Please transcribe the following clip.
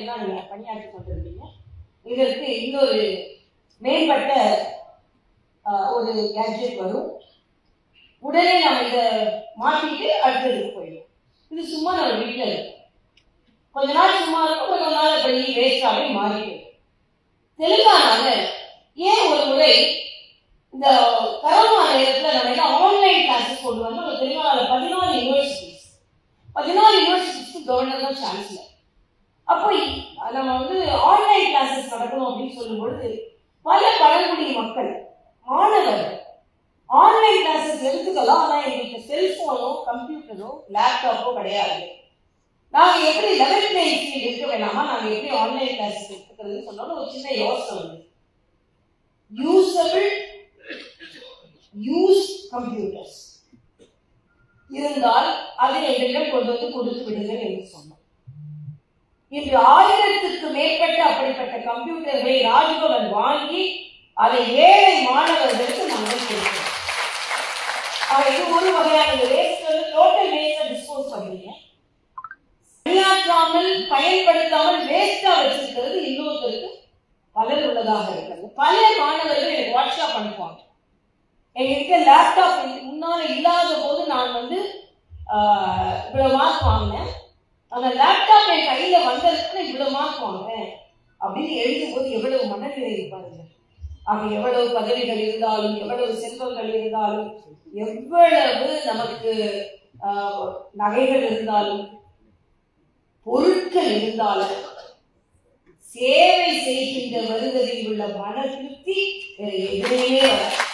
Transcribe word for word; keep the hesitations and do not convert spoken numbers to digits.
எல்லாம் நீங்க பணியாற்றி கொண்டிருக்கீங்க. இதற்கு இன்னொரு மேம்பட்ட ஒரு கேட்ஜெட் வரும். உடனே நம்ம இதை மாற்றிட்டு அடுத்ததுக்கு போயிடும். இது சும்மா நம்ம வீட்டில் இருக்கும். கொஞ்ச நாள் சும்மா இருக்கும், கொஞ்ச நாள் அப்படி வேஸ்டாகவே மாறிடும். தெலுங்கானால ஏன் ஒரு முறை இந்த கரோனா நேரத்தில் நம்ம எல்லாம் ஆன்லைன் கிளாஸஸ் கொண்டு வந்து நம்ம தெலுங்கானால பதினாலு யூனிவர்சிட்டிஸ் பதினாலு யூனிவர்சிட்டிஸ்க்கு கவர்னர் தான் சான்சலர். அப்போ நம்ம வந்து ஆன்லைன் கிளாஸஸ் நடக்கணும் அப்படின்னு சொல்லும்பொழுது பல பழங்குடி மக்கள் மாணவர்கள் ஆன்லைன் கிளாஸஸ் எடுத்துக்கலாம், ஆனால் எங்களுக்கு செல்போனோ கம்ப்யூட்டரோ லேப்டாப்போ கிடையாது. நாங்கள் எப்படி லெவல் பிளேயிங் ஃபீல்டு இருக்க வேணாமா, நாங்கள் எப்படி ஆன்லைன் கிளாஸஸ் எடுத்துக்கிறதுன்னு சொன்னாலும் ஒரு சின்ன யோசனை வந்து யூசபிள் யூஸ் கம்ப்யூட்டர்ஸ் இருந்தால் அதை எங்களிடம் கொண்டு வந்து கொடுத்து விடுங்கள் என்று சொன்னோம். இன்று ஆயிரத்துக்கு மேற்பட்ட அப்படிப்பட்ட கம்ப்யூட்டர்களை ராஜ்பவன் வாங்கி அதை ஏழை மாணவர்களுக்கு நாங்கள் கொடுக்கிறோம். இது ஒரு வகையான வேஸ்ட், டோட்டல் வேஸ்ட் டிஸ்போஸ் பண்றீங்க. பணியாற்றாமல் பயன்படுத்தாமல் வேஸ்டா வச்சிருக்கிறது இன்னொருத்தருக்கு பலன் உள்ளதாக இருக்கிறது. பல மாணவர்கள் எனக்கு வாட்ஸ்அப் அனுப்புவாங்க, எங்ககிட்ட லேப்டாப் முன்னால இல்லாத போது நான் வந்து இவ்வளவு மார்க் வாங்கினேன், அந்த லேப்டாப் என் கையில வந்ததுக்கு இவ்வளவு மார்க் வாங்கினேன் அப்படின்னு எழுதும் போது எவ்வளவு மனநிலை இருப்பாருங்க. ஆக எவ்வளவு பதவிகள் இருந்தாலும், எவ்வளவு செல்வங்கள் இருந்தாலும், எவ்வளவு நமக்கு நகைகள் இருந்தாலும், பொருட்கள் இருந்தாலும், சேவை செய்கின்ற வருவதில் உள்ள மன திருப்தி எதிரே